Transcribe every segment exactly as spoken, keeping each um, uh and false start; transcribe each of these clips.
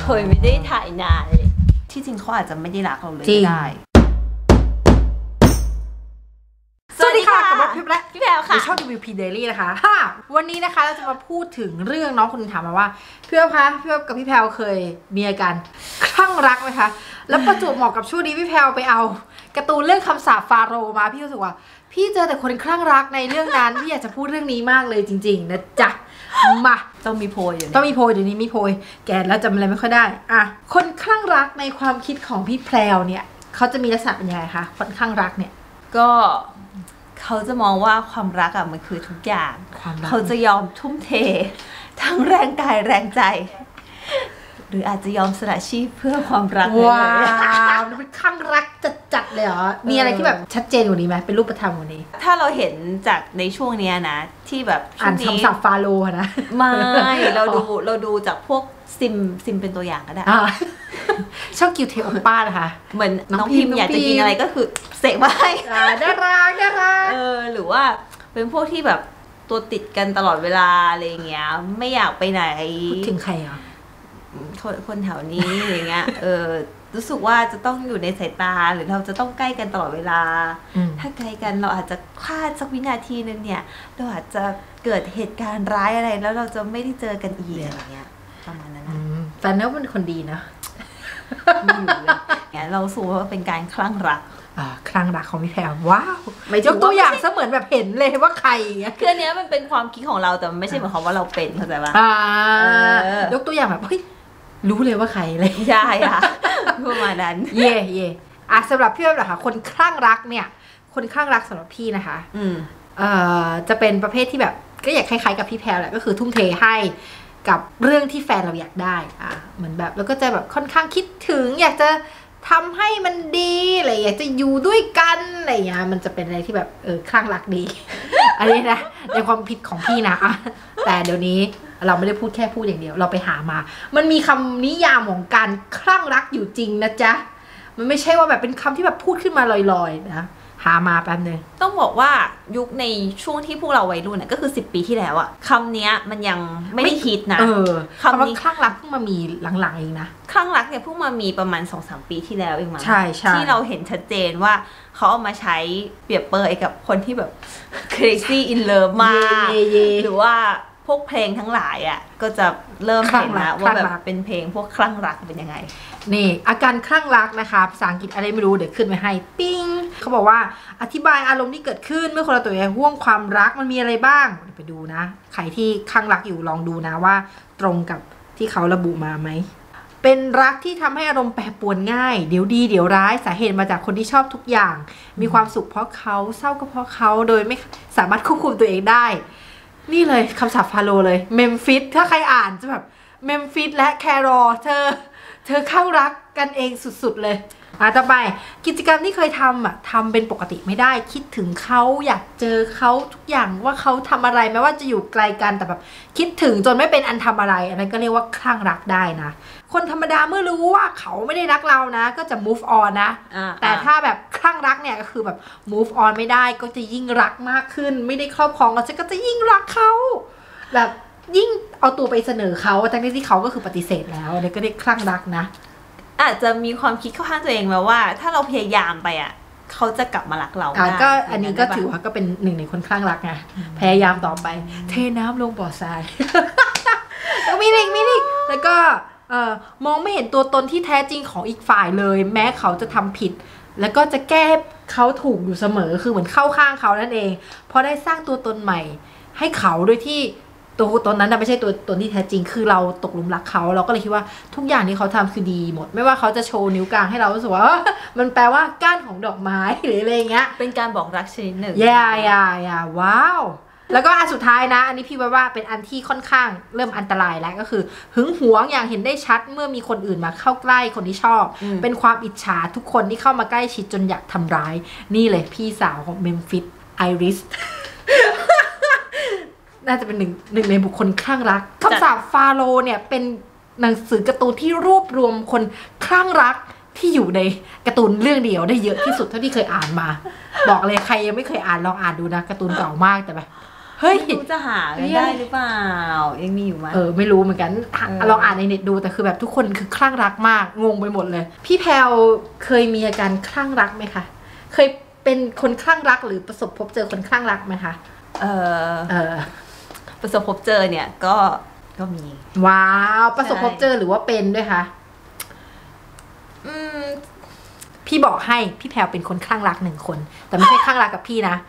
เคยไม่ได้ถ่ายนานเลยที่จริงเขาอาจจะไม่ได้รักเราเลยก็ได้สวัสดีค่ะกับพี่แพรพี่แพรค่ะในช่อง ดี วี พี Daily นะคะวันนี้นะคะเราจะมาพูดถึงเรื่องน้องคนนึงถามมาว่าพี่แพรคะพี่แพรกับพี่แพรเคยมีอาการคลั่งรักไหมคะแล้วประจวบเหมาะกับช่วงนี้พี่แพรไปเอาการ์ตูนเรื่องคำสาปฟาโรห์มาพี่รู้สึกว่าพี่เจอแต่คนคลั่งรักในเรื่องนั้นพี่อยากจะพูดเรื่องนี้มากเลยจริงๆนะจ๊ะมาต้องมีโพยอยู่ต้องมีโพยเดี๋ยวนี้มีโพยแกแล้วจำอะไรไม่ค่อยได้อ่ะคนคลั่งรักในความคิดของพี่แพรวเนี่ยเขาจะมีลักษณะเป็นยังไงคะคนคลั่งรักเนี่ยก็เขาจะมองว่าความรักอ่ะมันคือทุกอย่างเขาจะยอมทุ่มเททั้งแรงกายแรงใจหรืออาจจะยอมสละชีพเพื่อความรักว้าวมันเป็นคลั่งรักจัดๆเลยเหรอมีอะไรที่แบบชัดเจนกว่านี้ไหมเป็นรูปธรรมกว่านี้ถ้าเราเห็นจากในช่วงนี้นะที่แบบอ่านคำศัพท์ฟาโรห์นะไม่เราดูเราดูจากพวกซิมซิมเป็นตัวอย่างก็ได้ชอบกิวเทโอป้านะคะเหมือนน้องพิมอยากจะกินอะไรก็คือเสกมาให้น่ารักน่ารักเออหรือว่าเป็นพวกที่แบบตัวติดกันตลอดเวลาอะไรเงี้ยไม่อยากไปไหนพูดถึงใครอ่ะคนคนแถวนี้อย่างเงี้ยเออรู้สึกว่าจะต้องอยู่ในสายตาหรือเราจะต้องใกล้กันตลอดเวลาถ้าใกล้กันเราอาจจะพลาดสักวินาทีนึงเนี่ยเราอาจจะเกิดเหตุการณ์ร้ายอะไรแล้วเราจะไม่ได้เจอกันอีกอะไรเงี้ยประมาณนั้นนะแฟนเขาเป็นคนดีนะไม่อยู่เลยเนี่ยเราสูว่าเป็นการคลั่งรักคลั่งรักของพี่แพรว้าวยกตัวอย่างเสมือนแบบเห็นเลยว่าใครคืออันนี้มันเป็นความคิดของเราแต่มันไม่ใช่หมายความว่าเราเป็นเข้าใจป่ะยกตัวอย่างแบบเฮ้ยรู้เลยว่าใครเลยใช่ค่ะประมาณนั้นเย่เย่อ่ะสำหรับพี่แพรนะคะคนคลั่งรักเนี่ยคนคลั่งรักสำหรับพี่นะคะอืมเอ่อจะเป็นประเภทที่แบบก็อยากคล้ายๆกับพี่แพรแหละก็คือทุ่มเทให้กับเรื่องที่แฟนเราอยากได้อ่ะเหมือนแบบแล้วก็จะแบบค่อนข้างคิดถึงอยากจะทำให้มันดีอะไรอยากจะอยู่ด้วยกันอะไรอย่างเงี้ยมันจะเป็นอะไรที่แบบเออคลั่งรักดี อันนี้นะในความผิดของพี่นะแต่เดี๋ยวนี้เราไม่ได้พูดแค่พูดอย่างเดียวเราไปหามามันมีคำนิยามของการคลั่งรักอยู่จริงนะจ๊ะมันไม่ใช่ว่าแบบเป็นคำที่แบบพูดขึ้นมาลอยๆนะหามาแป๊บนึงต้องบอกว่ายุคในช่วงที่พวกเราวัยรุ่นน่ะก็คือสิบปีที่แล้วอะคำนี้มันยังไม่ได้ฮิตนะเออคำนี้คลั่งรักเพิ่งมามีหลังๆเองนะคลั่งรักเนี่ยเพิ่งมามีประมาณ สองสาม ปีที่แล้วเองมั้งใช่ใช่ที่เราเห็นชัดเจนว่าเขาเอามาใช้เปรียบเปรยกับคนที่แบบ crazy in love มากหรือว่าพวกเพลงทั้งหลายอ่ะก็จะเริ่มเห็นแล้วว่าแบบเป็นเพลงพวกคลั่งรักเป็นยังไงนี่อาการคลั่งรักนะคะภาษาอังกฤษอะไรไม่รู้เดี๋ยวขึ้นไว้ให้ปิ้งเขาบอกว่าอธิบายอารมณ์ที่เกิดขึ้นเมื่อคนเราตัวเองห่วงความรักมันมีอะไรบ้างไปดูนะใครที่คลั่งรักอยู่ลองดูนะว่าตรงกับที่เขาระบุมาไหมเป็นรักที่ทำให้อารมณ์แปรปรวนง่ายเดี๋ยวดีเดี๋ยวร้ายสาเหตุมาจากคนที่ชอบทุกอย่างมีความสุขเพราะเขาเศร้าก็เพราะเขาโดยไม่สามารถควบคุมตัวเองได้นี่เลยคำศัพท์ฟาโรห์เลยเมมฟิสถ้าใครอ่านจะแบบเมมฟิสและแครอเธอเธอเข้ารักกันเองสุดๆเลยอ่ะต่อไปกิจกรรมที่เคยทำอ่ะทำเป็นปกติไม่ได้คิดถึงเขาอยากเจอเขาทุกอย่างว่าเขาทำอะไรแม้ว่าจะอยู่ไกลกันแต่แบบคิดถึงจนไม่เป็นอันทำอะไรอันนั้นก็เรียกว่าคลั่งรักได้นะคนธรรมดาเมื่อรู้ว่าเขาไม่ได้รักเรานะก็จะ move on นะแต่ถ้าแบบคลั่งรักเนี่ยก็คือแบบ move on ไม่ได้ก็จะยิ่งรักมากขึ้นไม่ได้ครอบครองแล้วก็จะยิ่งรักเขาแบบยิ่งเอาตัวไปเสนอเขาทั้งที่เขาก็คือปฏิเสธแล้วอันนี้ก็เรียกคลั่งรักนะอาจจะมีความคิดเข้าข้างตัวเองแล้วว่าถ้าเราพยายามไปอ่ะเขาจะกลับมารักเราได้ก็อันนี้ก็ถือว่าก็เป็นหนึ่งในคนคลั่งรักไงพยายามต่อไปเทน้ำลงบ่อทรายแล้วมีอีกมีอีกแล้วก็เอ่อมองไม่เห็นตัวตนที่แท้จริงของอีกฝ่ายเลยแม้เขาจะทำผิดแล้วก็จะแก้เขาถูกอยู่เสมอคือเหมือนเข้าข้างเขานั่นเองเพราะได้สร้างตัวตนใหม่ให้เขาโดยที่ตัวตนนั้นไม่ใช่ตัวตนที่แท้จริงคือเราตกหลุมรักเขาเราก็เลยคิดว่าทุกอย่างที่เขาทำคือดีหมดไม่ว่าเขาจะโชว์นิ้วกลางให้เรารู้สึกว่ามันแปลว่าก้านของดอกไม้หรืออะไรเงี้ยเป็นการบอกรักชนิดหนึ่งย่าย่าย่าว้าวแล้วก็อันสุดท้ายนะอันนี้พี่ว่าว่าเป็นอันที่ค่อนข้างเริ่มอันตรายแล้วก็คือหึงหวงอย่างเห็นได้ชัดเมื่อมีคนอื่นมาเข้าใกล้คนที่ชอบเป็นความอิจฉาทุกคนที่เข้ามาใกล้ชิดจนอยากทำร้ายนี่เลยพี่สาวของเมมฟิสไอริสน่าจะเป็นหนึ่งหนึ่งในบุคคลคลั่งรักคำสาปฟาโรห์เนี่ยเป็นหนังสือการ์ตูนที่รวบรวมคนคลั่งรักที่อยู่ในการ์ตูนเรื่องเดียวได้เยอะที่สุดเท่าที่เคยอ่านมาบอกเลยใครยังไม่เคยอ่านลองอ่านดูนะการ์ตูนเก่ามากแต่แบบเฮ้ยไม่รู้จะหากันได้หรือเปล่ายังมีอยู่ไหมเออไม่รู้เหมือนกันลองอ่านในเน็ตดูแต่คือแบบทุกคนคือคลั่งรักมากงงไปหมดเลยพี่แพลวเคยมีอาการคลั่งรักไหมคะเคยเป็นคนคลั่งรักหรือประสบพบเจอคนคลั่งรักไหมคะเออเออประสบพบเจอเนี่ยก็ก็มีว้าวประสบพบเจอหรือว่าเป็นด้วยคะอืมพี่บอกให้พี่แพลวเป็นคนคลั่งรักหนึ่งคนแต่ไม่ใช่คลั่งรักกับพี่นะ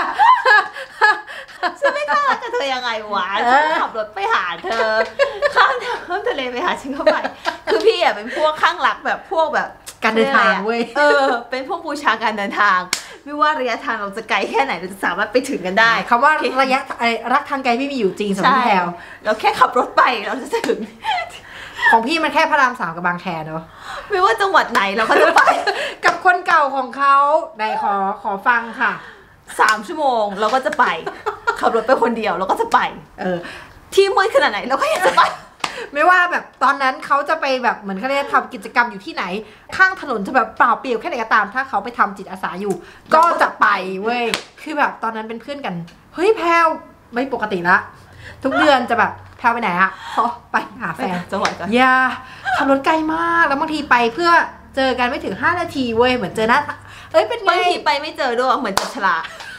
ฉันไม่คลั่งรักกับเธอยังไงวะฉันขับรถไปหาเธอข้ามน้ำทะเลไปหาฉันเข้าไปคือพี่อ่ะเป็นพวกคลั่งรักแบบพวกแบบการเดินทางเว้ยเออเป็นพวกบูชาการเดินทางไม่ว่าระยะทางเราจะไกลแค่ไหนเราจะสามารถไปถึงกันได้คำว่าระยะรักทางไกลไม่มีอยู่จริงสำหรับพี่แพลวเราแค่ขับรถไปเราจะถึงของพี่มันแค่พระรามสามกับบางแคเนาะไม่ว่าจังหวัดไหนเราก็จะไปกับคนเก่าของเขาได้ขอขอฟังค่ะสามชั่วโมงเราก็จะไปขับรถไปคนเดียวเราก็จะไปเออที่มืดขนาดไหนเราก็ยังจะไปไม่ว่าแบบตอนนั้นเขาจะไปแบบเหมือนเขาเรียกทำกิจกรรมอยู่ที่ไหนข้างถนนจะแบบเปล่าเปลี่ยวแค่ไหนก็ตามถ้าเขาไปทำจิตอาสาอยู่ก็จะไปเว้ยคือแบบตอนนั้นเป็นเพื่อนกันเฮ้ยแพลวไม่ปกติละทุกเดือนจะแบบแพลวไปไหนอะเขาไปหาแฟนจังหวัดกันอย่าขับรถไกลมากแล้วบางทีไปเพื่อเจอกันไม่ถึงห้านาทีเว้ยเหมือนเจอหน้าเอ้ยเป็นไงบางทีไปไม่เจอด้วยเหมือนจับฉลาก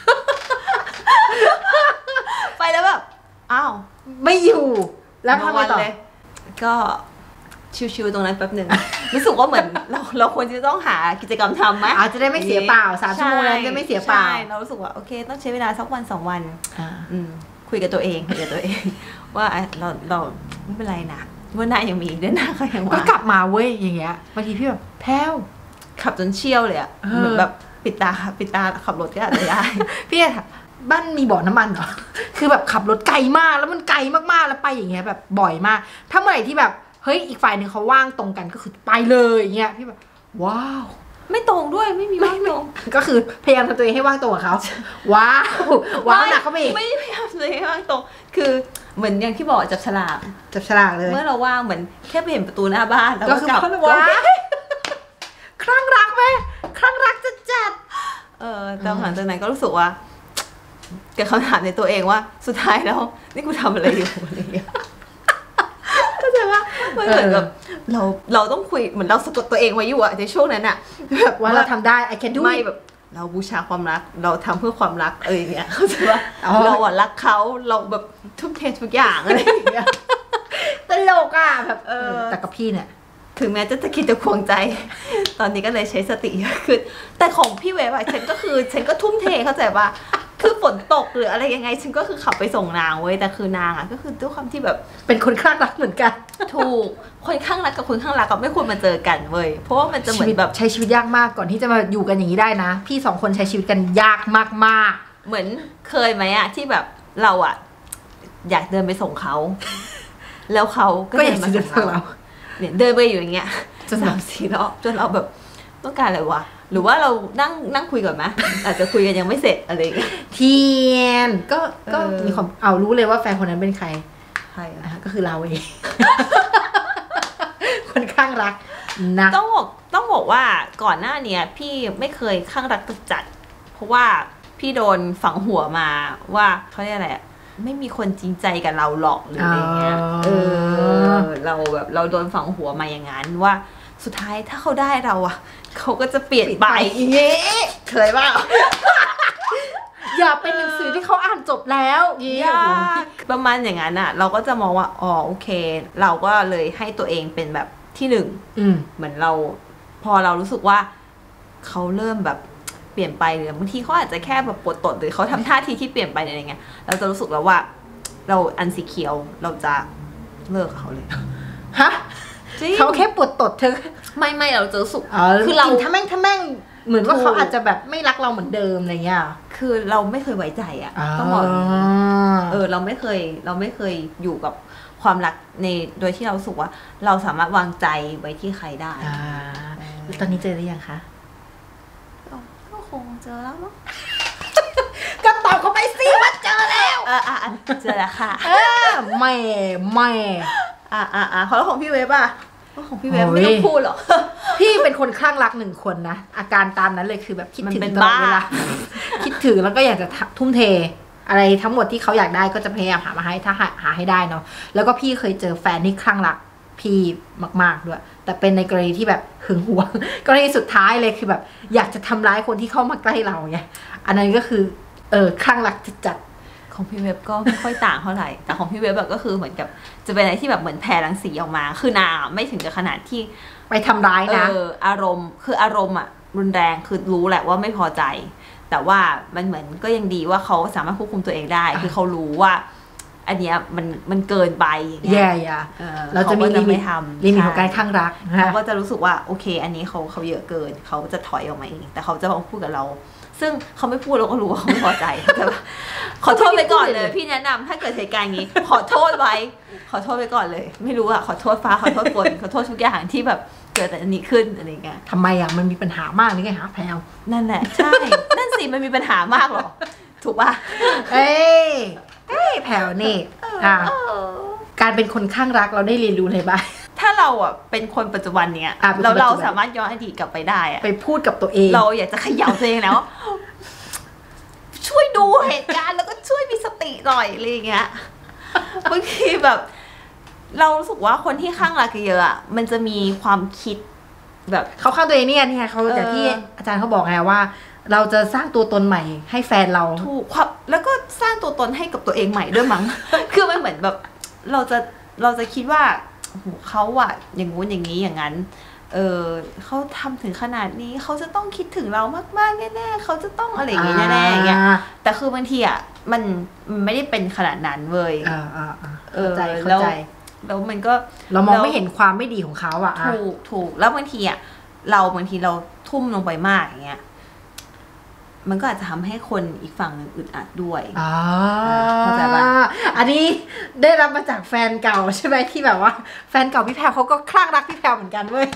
ไปแล้วแบบอ้าวไม่อยู่แล้วทำไงต่อก็ชิวๆตรงนั้นแป๊บหนึ่งรู้สึกว่าเหมือนเราเราควรจะต้องหากิจกรรมทำไหมอาจจะได้ไม่เสียเปล่าสามชั่วโมงนั้นจะไม่เสียเปล่าเรารู้สึกว่าโอเคต้องใช้เวลาสักวันสองวันคุยกับตัวเองคุยกับตัวเองว่าเราเราไม่เป็นไรนะวันหน้ายังมีเดือนหน้าก็ยังมาก็กลับมาเว้ยอย่างเงี้ยบางทีพี่แบบแพลวขับจนเชี่ยวเลยอะเหมือนแบบปิดตาปิดตาขับรถก็อาจจะได้พี่อะบ้านมีบ่อน้ำมันเหรอคือแบบขับรถไกลมากแล้วมันไกลมากๆแล้วไปอย่างเงี้ยแบบบ่อยมากถ้าเมื่อไหร่ที่แบบเฮ้ยอีกฝ่ายหนึ่งเขาว่างตรงกันก็คือไปเลยอย่างเงี้ยพี่แบบว้าวไม่ตรงด้วยไม่มีว่างตรงก็คือพยายามทำตัวเองให้ว่างตรงกับเขาว้าวว้าวหนักเขาไปอีกไม่พยายามทำตัวเองให้ว่างตรงคือเหมือนอย่างที่บอกจับฉลากจับฉลากเลยเมื่อเราว่างเหมือนแค่ไปเห็นประตูหน้าบ้านแล้วก็กลับว้าคลั่งรักไหมคลั่งรักจะจัดเออแต่หลังจากนั้นก็รู้สึกว่าเกิดคำถามในตัวเองว่าสุดท้ายแล้วนี่กูทำอะไรอยู่อะไรอย่างเงี้ยเข้าใจว่ามันเหมือนแบบเราเราต้องคุยเหมือนเราสะกดตัวเองไว้อยู่อะในช่วงนั้นอะแบบว่าเราทำได้ I can do ไม่แบบเราบูชาความรักเราทำเพื่อความรักเอออย่างเงี้ยเข้าใจว่าเราอะรักเขาเราแบบทุ่มเททุกอย่างอะไรอย่างเงี้ยตลกอะแบบเออแต่กับพี่เนี่ยถึงแม้จะตะคิดตะควงใจตอนนี้ก็เลยใช้สติเยอะขึ้นแต่ของพี่เวฟอะฉันก็คือฉันก็ทุ่มเทเข้าใจว่าคือฝนตกหรืออะไรยังไงฉันก็คือขับไปส่งนางเว้ยแต่คือนางอะก็คือด้วยความที่แบบเป็นคนข้างรักเหมือนกันถูกคนข้างรักกับคนข้างรักก็ไม่ควรมาเจอกันเว้ยเพราะว่ามันจะเหมือนแบบใช้ชีวิตยากมากก่อนที่จะมาอยู่กันอย่างนี้ได้นะพี่สองคนใช้ชีวิตกันยากมากๆเหมือนเคยไหมอะที่แบบเราอะอยากเดินไปส่งเขาแล้วเขาก็เดินมาส่งเราเนี่ยเดินไปอยู่อย่างเงี้ยจนสามสี่รอบจนเราแบบต้องการอะไรวะหรือว่าเรานั่งนั่งคุยก่อนไหมอาจจะคุยกันยังไม่เสร็จอะไรอย่างเงี้ยเทียนก็ก็มีความเอารู้เลยว่าแฟนคนนั้นเป็นใครใครอ่ะก็คือเราเองคนข้างรักนะต้องบอกต้องบอกว่าก่อนหน้านี้พี่ไม่เคยข้างรักจัดเพราะว่าพี่โดนฝังหัวมาว่าเขาเรียกอะไรไม่มีคนจริงใจกับเราหรอกหรืออะไรเงี้ยเออเราแบบเราโดนฝังหัวมาอย่างนั้นว่าสุดท้ายถ้าเขาได้เราอะเขาก็จะเปลี่ยนไปอย่างเงี้ยเคยบ้างอย่าเป็นหนังสือที่เขาอ่านจบแล้วอย่าประมาณอย่างนั้นอะเราก็จะมองว่าอ๋อโอเคเราก็เลยให้ตัวเองเป็นแบบที่หนึ่งเหมือนเราพอเรารู้สึกว่าเขาเริ่มแบบเปลี่ยนไปหรือบางทีเขาอาจจะแค่แบบปวดตดหรือเขาทำท่าทีที่เปลี่ยนไปอะไรเงี้ยเราจะรู้สึกแล้วว่าเราอันสีเขียวเราจะเลิกเขาเลยฮะเขาแค่ปวดตดเธอไม่ไม่เราจะรู้สึกคือเราถ้าแม่งถ้าแม่งเหมือนว่าเขาอาจจะแบบไม่รักเราเหมือนเดิมอะไรเงี้ยคือเราไม่เคยไว้ใจอ่ะต้องบอกเออเราไม่เคยเราไม่เคยอยู่กับความรักในโดยที่เราสึกว่าเราสามารถวางใจไว้ที่ใครได้ตอนนี้เจอหรือยังคะก็คงเจอแล้วมั้งก็ตอบเขาไปสิว่าเจอแล้วเอออ่ะเจอแล้วค่ะเออไม่ไม่อ่ะอ่ะอ่ะเขาแล้วของพี่เวฟอ่ะของพี่เวฟไม่ต้องพูดหรอกพี่เป็นคนคลั่งรักหนึ่งคนนะอาการตามนั้นเลยคือแบบคิดถึงตลอดเวลาคิดถึงแล้วก็อยากจะทุ่มเทอะไรทั้งหมดที่เขาอยากได้ก็จะพยายามหามาให้ถ้าหาหาให้ได้เนาะแล้วก็พี่เคยเจอแฟนที่คลั่งรักพี่มากๆด้วยแต่เป็นในกรณีที่แบบหึงหวงกรณีสุดท้ายเลยคือแบบอยากจะทำร้ายคนที่เข้ามาใกล้เราไงอันนั้นก็คือเออคลั่งรักจัดของพี่เว็บก็ไม่ค่อยต่างเท่าไหร่แต่ของพี่เว็บแบบก็คือเหมือนกับจะเป็นอะไรที่แบบเหมือนแผ่รังสีออกมาคือนาไม่ถึงกับขนาดที่ไปทำร้ายนะเอออารมณ์คืออารมณ์อะรุนแรงคือรู้แหละว่าไม่พอใจแต่ว่ามันเหมือนก็ยังดีว่าเขาสามารถควบคุมตัวเองได้คือเขารู้ว่าอันเนี้ยมันมันเกินไปอย่างเงี้ยแย่ๆเราจะมีลิมิตลิมิตของการข้างรักเขาก็จะรู้สึกว่าโอเคอันนี้เขาเขาเยอะเกินเขาจะถอยออกมาเองแต่เขาจะมาพูดกับเราซึ่งเขาไม่พูดเราก็รู้ว่าเขาไม่พอใจแต่ขอโทษไปก่อนเลยพี่แนะนำถ้าเกิดเหตุการณ์นี้ขอโทษไว้ขอโทษไปก่อนเลยไม่รู้อะขอโทษฟ้าขอโทษฝนขอโทษทุกอย่างที่แบบเกิดแต่อันนี้ขึ้นอะไรเงี้ยทำไมอะมันมีปัญหามากนี่ไงฮะแพลวนั่นแหละใช่นั่นสิมันมีปัญหามากหรอถูกป่ะเอ้ยเอ้ยแพลวนี่อ่ะการเป็นคนข้างรักเราได้เรียนรู้อะไรบ้างถ้าเราอ่ะเป็นคนปัจจุบันเนี้ยแล้วเราสามารถย้อนอดีตกลับไปได้อะไปพูดกับตัวเองเราอยากจะเขย่าตัวเองแล้วช่วยดูเหตุการณ์แล้วก็ช่วยมีสติหน่อยอะไรเงี้ยบางทีแบบเรารู้สึกว่าคนที่ข้างรักเยอะอ่ะมันจะมีความคิดแบบเขาข้างตัวเองเนี่ยเนี่ยเขาแต่ที่อาจารย์เขาบอกไงว่าเราจะสร้างตัวตนใหม่ให้แฟนเราถูกครับแล้วก็สร้างตัวตนให้กับตัวเองใหม่ด้วยมั้ง คือมันเหมือนแบบเราจะเราจะคิดว่าเขาอะอย่างงู้นอย่างนี้อย่างนั้นเออเขาทำถึงขนาดนี้เขาจะต้องคิดถึงเรามากๆแน่ๆเขาจะต้องอะไรอย่างเงี้ยแน่ๆอย่างเงี้ยแต่คือบางทีอะมันไม่ได้เป็นขนาดนั้นเว้ยอ่าอ่าเข้าใจเข้าใจแล้วมันก็เรามองไม่เห็นความไม่ดีของเขาอะถูกถูกแล้วบางทีอะเราบางทีเราทุ่มลงไปมากอย่างเงี้ยมันก็อาจจะทำให้คนอีกฝั่งนึงอึดอัดด้วยเข้าใจป่ะอันนี้ได้รับมาจากแฟนเก่าใช่ไหมที่แบบว่าแฟนเก่าพี่แพรเขาก็คลั่งรักพี่แพรเหมือนกันเว้ย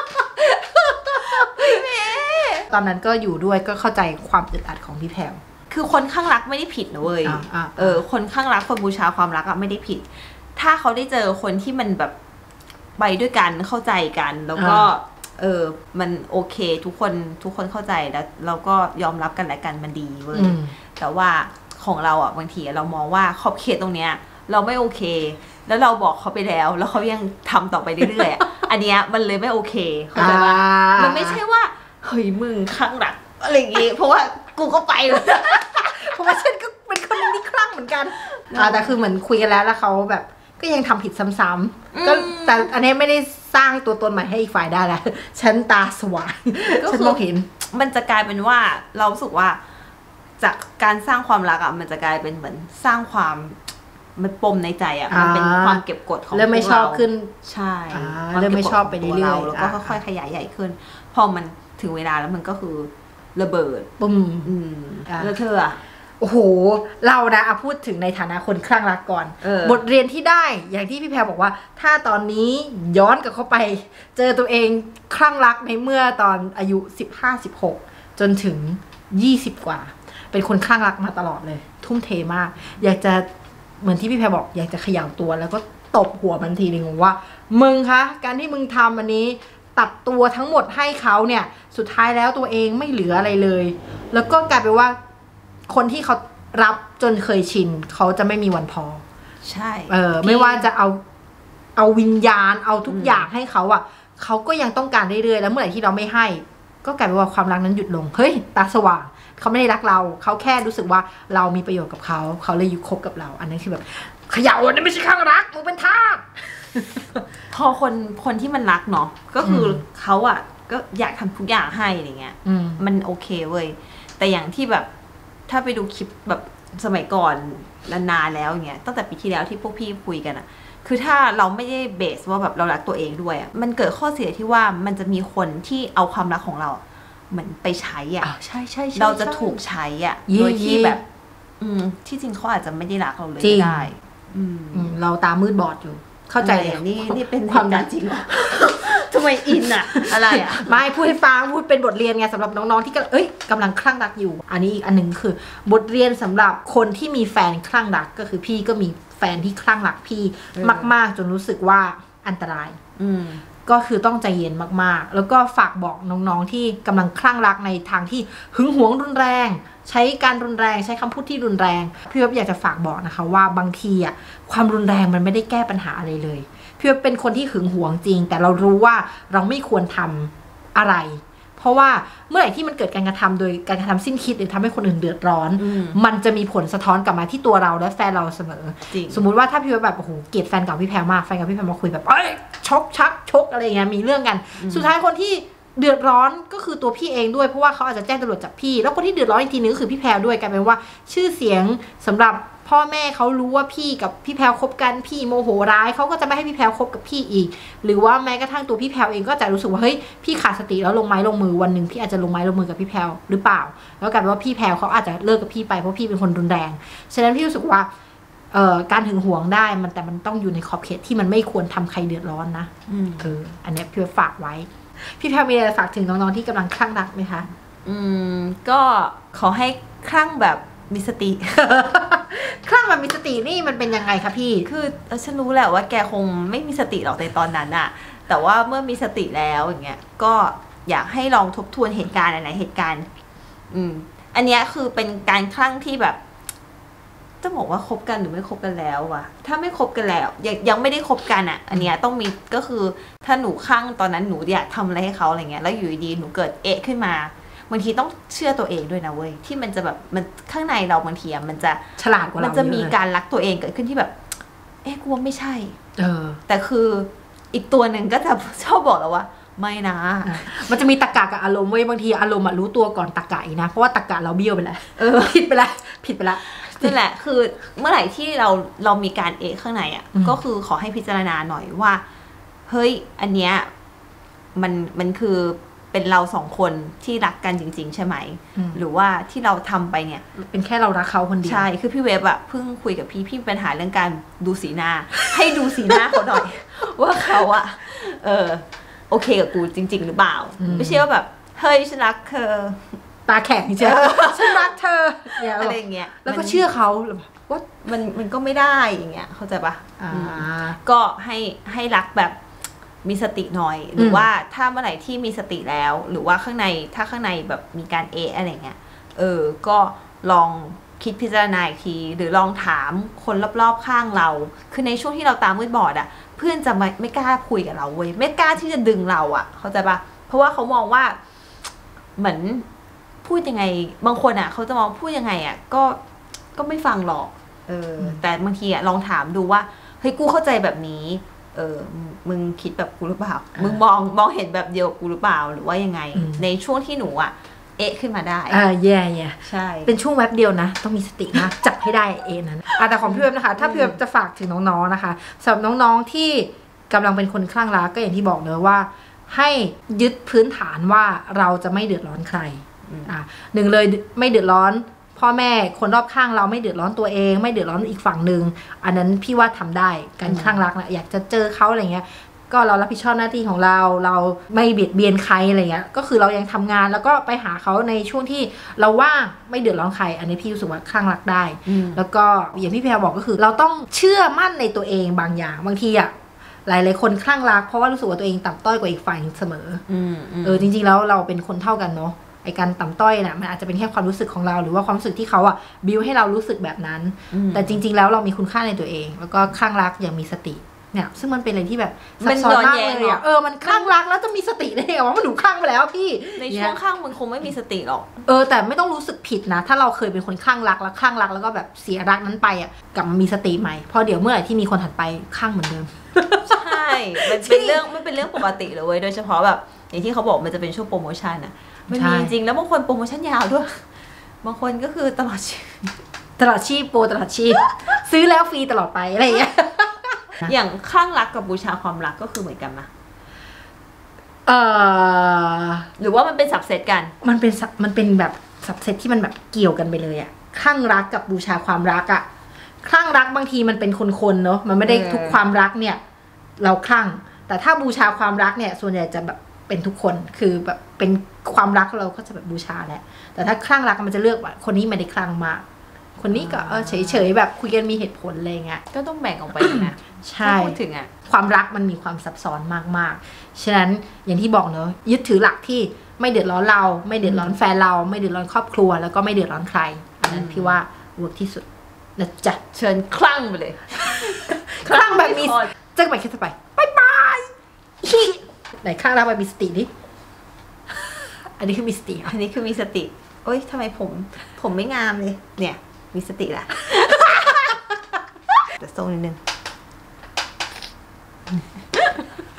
ตอนนั้นก็อยู่ด้วยก็เข้าใจความอึดอัดของพี่แพรคือคนข้างรักไม่ได้ผิดนะเว้ยเออคนข้างรักคนบูชาความรักอะไม่ได้ผิดถ้าเขาได้เจอคนที่มันแบบไปด้วยกันเข้าใจกันแล้วก็เออมันโอเคทุกคนทุกคนเข้าใจแล้วเราก็ยอมรับกันและกันมันดีเว้ยแต่ว่าของเราอ่ะบางทีเรามองว่าขอบเขตตรงเนี้ยเราไม่โอเคแล้วเราบอกเขาไปแล้วแล้วเขายังทำต่อไปเรื่อยๆอันเนี้ยมันเลยไม่โอเคเข้าใจป่ะมันไม่ใช่ว่าเฮ้ยมึงข้างรักอะไรอย่างงี้เพราะว่ากูก็ไปเลยเพราะว่าฉันก็เป็นคนที่คลั่งเหมือนกันแต่คือเหมือนคุยกันแล้วแล้วเขาแบบก็ยังทำผิดซ้ำๆก็แต่อันนี้ไม่ได้สร้างตัวตนใหม่ให้อีกฝ่ายได้แล้วฉันตาสว่างฉันมองเห็นมันจะกลายเป็นว่าเรารู้สึกว่าจากการสร้างความรักอ่ะมันจะกลายเป็นเหมือนสร้างความมันปมในใจอ่ะมันเป็นความเก็บกดของเราเริ่มไม่ชอบขึ้นใช่เริ่มไม่ชอบไปเรื่อยๆแล้วก็ค่อยๆขยายใหญ่ขึ้นพอมันถึงเวลาแล้วมันก็คือระเบิดปุ่มแล้วเธออ่ะโอ้โหเรานะเอาพูดถึงในฐานะคนคลั่งรักก่อนบทเรียนที่ได้อย่างที่พี่แพรบอกว่าถ้าตอนนี้ย้อนกลับเข้าไปเจอตัวเองคลั่งรักในเมื่อตอนอายุสิบห้า สิบหกจนถึงยี่สิบกว่าเป็นคนคลั่งรักมาตลอดเลยทุ่มเทมากอยากจะเหมือนที่พี่แพรบอกอยากจะเขย่าตัวแล้วก็ตบหัวมันทีนึงว่ามึงคะการที่มึงทำอันนี้ตัดตัวทั้งหมดให้เขาเนี่ยสุดท้ายแล้วตัวเองไม่เหลืออะไรเลยแล้วก็กลายเป็นว่าคนที่เขารับจนเคยชินเขาจะไม่มีวันพอใช่เออไม่ว่าจะเอาเอาวิญญาณเอาทุกอย่างให้เขาอ่ะเขาก็ยังต้องการเรื่อยๆแล้วเมื่อไหร่ที่เราไม่ให้ก็กลายเป็นว่าความรักนั้นหยุดลงเฮ้ยตาสว่างเขาไม่ได้รักเราเขาแค่รู้สึกว่าเรามีประโยชน์กับเขาเขาเลยอยู่คบกับเราอันนั้นคือแบบเขย่านี่ไม่ใช่ข้างรักมึงเป็นทาสพอคนคนที่มันรักเนาะก็คือเขาอ่ะก็อยากทำทุกอย่างให้อะไรเงี้ยมันโอเคเว้ยแต่อย่างที่แบบถ้าไปดูคลิปแบบสมัยก่อนนานๆแล้วอย่างเงี้ยตั้งแต่ปีที่แล้วที่พวกพี่คุยกันอะคือถ้าเราไม่ได้เบสว่าแบบเรารักตัวเองด้วยอะมันเกิดข้อเสียที่ว่ามันจะมีคนที่เอาความรักของเราเหมือนไปใช้อ่ะใช่ใช่เราจะถูกใช้อ่ะโดยที่แบบอืมที่จริงเขาอาจจะไม่ได้รักเราเลยก็ได้อืมเราตามืดบอดอยู่เข้าใจเลยนี่นี่เป็นความจริงทำไมอินอะอะไรอะไม่พูดให้ฟังพูดเป็นบทเรียนไงสำหรับน้องๆที่กำลังเอ้ยกำลังคลั่งรักอยู่อันนี้อีกอันหนึ่งคือบทเรียนสำหรับคนที่มีแฟนคลั่งรักก็คือพี่ก็มีแฟนที่คลั่งรักพี่มากๆจนรู้สึกว่าอันตรายอืมก็คือต้องใจเย็นมากๆแล้วก็ฝากบอกน้องๆที่กำลังคลั่งรักในทางที่หึงหวงรุนแรงใช้การรุนแรงใช้คำพูดที่รุนแรงพี่เว็บอยากจะฝากบอกนะคะว่าบางทีอ่ะความรุนแรงมันไม่ได้แก้ปัญหาอะไรเลยพี่เว็บเป็นคนที่หึงหวงจริงแต่เรารู้ว่าเราไม่ควรทำอะไรเพราะว่าเมื่อไหร่ที่มันเกิดการกระทำโดยการกระทำสิ้นคิดหรือทำให้คนอื่นเดือดร้อนมันจะมีผลสะท้อนกลับมาที่ตัวเราและแฟนเราเสมอสมมุติว่าถ้าพี่แบบโอ้โหเกลียดแฟนเก่าพี่แพรมากแฟนเก่าพี่แพรมาคุยแบบเอ้ยชกชักชกอะไรเงี้ยมีเรื่องกันสุดท้ายคนที่เดือดร้อนก็คือตัวพี่เองด้วยเพราะว่าเขาอาจจะแจ้งตำรวจจับพี่แล้วคนที่เดือดร้อนอีกทีนึงก็คือพี่แพรด้วยกลายเป็นว่าชื่อเสียงสำหรับพ่อแม่เขารู้ว่าพี่กับพี่แพรคบกันพี่โมโหร้ายเขาก็จะไม่ให้พี่แพรคบกับพี่อีกหรือว่าแม้กระทั่งตัวพี่แพรเองก็จะรู้สึกว่าเฮ้ยพี่ขาดสติแล้วลงไม้ลงมือวันหนึ่งพี่อาจจะลงไม้ลงมือกับพี่แพรหรือเปล่าแล้วกลายเป็นว่าพี่แพรเขาอาจจะเลิกกับพี่ไปเพราะพี่เป็นคนรุนแรงฉะนั้นพี่รู้สึกว่าเอ่อการหึงหวงได้มันแต่มันต้องอยู่ในขอบเขตที่มันไม่ควรทำใครเดือดร้อนนะเอออันนี้พี่ฝากไว้พี่แพรมีอะไรฝากถึงน้องๆที่กำลังคลั่งรักไหมคะอืมก็ขอให้คลั่งแบบมีสติคลั่งแบบมีสตินี่มันเป็นยังไงคะพี่คือฉันรู้แหละว่าแกคงไม่มีสติหรอกในตอนนั้นอะแต่ว่าเมื่อมีสติแล้วอย่างเงี้ยก็อยากให้ลองทบทวนเหตุการณ์หลายๆเหตุการณ์อืมอันนี้คือเป็นการคลั่งที่แบบจะบอกว่าคบกันหรือไม่คบกันแล้ววะถ้าไม่คบกันแล้วยังยังไม่ได้คบกันอะอันเนี้ยต้องมีก็คือถ้าหนูคลั่งตอนนั้นหนูอยากทำอะไรให้เขาอะไรเงี้ยแล้วอยู่ดีหนูเกิดเอะขึ้นมาบางทีต้องเชื่อตัวเองด้วยนะเว้ยที่มันจะแบบมันข้างในเราบางทีมันจะฉลาดกว่าเรามันจะมีการรักตัวเองเกิดขึ้นที่แบบเอ๊ะกูว่าไม่ใช่เออแต่คืออีกตัวหนึ่งก็จะชอบบอกเราว่าไม่นะมันจะมีตรรกะกับอารมณ์เว้ยบางทีอารมณ์รู้ตัวก่อนตรรกะอีกนะเพราะว่าตรรกะเราเบี้ยวไปแล้วเออผิดไปแล้วผิดไปแล้วนั่นแหละคือเมื่อไหร่ที่เราเรามีการเอะข้างในอ่ะก็คือขอให้พิจารณาหน่อยว่าเฮ้ยอันเนี้ยมันมันคือเป็นเราสองคนที่รักกันจริงๆใช่ไหมหรือว่าที่เราทำไปเนี่ยเป็นแค่เรารักเขาคนเดียวใช่คือพี่เวฟอะเพิ่งคุยกับพี่พี่มีปัญหาเรื่องการดูสีหน้าให้ดูสีหน้าเขาหน่อยว่าเขาอะเออโอเคกับกูจริงๆหรือเปล่าไม่ใช่ว่าแบบเฮ้ยฉันรักเธอตาแข็งเชียวฉันรักเธออะไรอย่างเงี้ยแล้วก็เชื่อเขาว่ามันมันก็ไม่ได้อย่างเงี้ยเข้าใจปะก็ให้ให้รักแบบมีสติหน่อยหรือว่าถ้าเมื่อไหร่ที่มีสติแล้วหรือว่าข้างในถ้าข้างในแบบมีการเอะอะไรเงี้ยเออก็ลองคิดพิจารณาอีกทีหรือลองถามคนรอบๆข้างเราคือในช่วงที่เราตามืดบอดอ่ะเพื่อนจะไม่ไม่กล้าคุยกับเราเว้ยไม่กล้าที่จะดึงเราอ่ะเข้าใจปะเพราะว่าเขามองว่าเหมือนพูดยังไงบางคนอ่ะเขาจะมองพูดยังไงอ่ะก็ก็ไม่ฟังหรอกเออแต่บางทีอ่ะลองถามดูว่าเฮ้ยกูเข้าใจแบบนี้เออมึงคิดแบบกูหรือเปล่ามึงมองมองเห็นแบบเดียวกูหรือเปล่าหรือว่ายังไงในช่วงที่หนูอ่ะเอะขึ้นมาได้อ่าแย่แย่ใช่เป็นช่วงแวบเดียวนะต้องมีสตินะจับให้ได้เอนั้นอ่ะแต่ของพี่เว็บนะคะถ้าพี่เว็บจะฝากถึงน้องๆนะคะสำหรับน้องๆที่กำลังเป็นคนคลั่งรักก็อย่างที่บอกเนอะว่าให้ยึดพื้นฐานว่าเราจะไม่เดือดร้อนใครอ่ะหนึ่งเลยไม่เดือดร้อนพ่อแม่คนรอบข้างเราไม่เดือดร้อนตัวเองไม่เดือดร้อนอีกฝั่งหนึ่งอันนั้นพี่ว่าทำได้การคลั่งรักนะอยากจะเจอเขาอะไรเงี้ยก็เรารับผิดชอบหน้าที่ของเราเราไม่เบียดเบียนใครอะไรเงี้ยก็คือเรายังทำงานแล้วก็ไปหาเขาในช่วงที่เราว่างไม่เดือดร้อนใครอันนี้พี่รู้สึกว่าคลั่งรักได้แล้วก็อย่างพี่แพรบอกก็คือเราต้องเชื่อมั่นในตัวเองบางอย่างบางทีอะหลายๆคนคลั่งรักเพราะว่ารู้สึกว่าตัวเองต่ำต้อยกว่าอีกฝ่ายเสมอเออจริงๆแล้วเราเป็นคนเท่ากันเนาะไอการต่ำต้อยน่ะมันอาจจะเป็นแค่ความรู้สึกของเราหรือว่าความรู้สึกที่เขาอ่ะบิวให้เรารู้สึกแบบนั้นแต่จริงๆแล้วเรามีคุณค่าในตัวเองแล้วก็คลั่งรักอย่างมีสติเนี่ยซึ่งมันเป็นอะไรที่แบบซับซ้อนมากเลยอ่ะเออมันคลั่งรักแล้วจะมีสติได้ไงวะมันหนูคลั่งไปแล้วพี่ในช่วงคลั่งมันคงไม่มีสติหรอกเออแต่ไม่ต้องรู้สึกผิดนะถ้าเราเคยเป็นคนคลั่งรักแล้วคลั่งรักแล้วก็แบบเสียรักนั้นไปอ่ะกลับมามีสติใหม่พอเดี๋ยวเมื่อไหร่ที่มีคนถัดไปคลั่งเหมือนเดิมใช่มันเป็นเรื่องมันเป็นเรื่องปกติเลยเว้ยโดยเฉพาะแบบอย่างที่เขาบอกมันจะเป็นช่วงโปรโมชั่นอ่ะมันมีจริงแล้วบางคนโปรโมชั่นยาวด้วยบางคนก็คือตลอดชีพตลอดชีพโปรตลอดชีพซื้อแล้วฟรีตลอดไปอะไรอย่างเงี้ยอย่างคลั่งรักกับบูชาความรักก็คือเหมือนกันไหมเออหรือว่ามันเป็นสับเซตกันมันเป็นมันเป็นแบบสับเซตที่มันแบบเกี่ยวกันไปเลยอะคลั่งรักกับบูชาความรักอะคลั่งรักบางทีมันเป็นคนๆเนาะมันไม่ได้ทุกความรักเนี่ยเราคลั่งแต่ถ้าบูชาความรักเนี่ยส่วนใหญ่จะแบบเป็นทุกคนคือแบบเป็นความรักเราก็จะแบบบูชาแหละแต่ถ้าคลั่งรักมันจะเลือกว่าคนนี้ไม่ได้คลั่งมากคนนี้ก็เออเฉยๆแบบคุยกันมีเหตุผลอะไรเงี้ยก็ต้องแบ่งออกไปนะใช่พูดถึงอ่ะความรักมันมีความซับซ้อนมากๆฉะนั้นอย่างที่บอกเนอะยึดถือหลักที่ไม่เดือดร้อนเราไม่เดือดร้อนแฟนเราไม่เดือดร้อนครอบครัวแล้วก็ไม่เดือดร้อนใครอันนั้นพี่ว่าเวิร์กที่สุดนะจ๊ะเชิญคลั่งไปเลยคลั่งแบบมีเจ๊ไปแค่ไปบายบายไหนคลั่งแล้วแบบมีสติดิอันนี้คือมีสติอันนี้คือมีสติโอ๊ยทำไมผมผมไม่งามเลยเนี่ยมีสติแหละเดี๋ยวส่งนิดนึง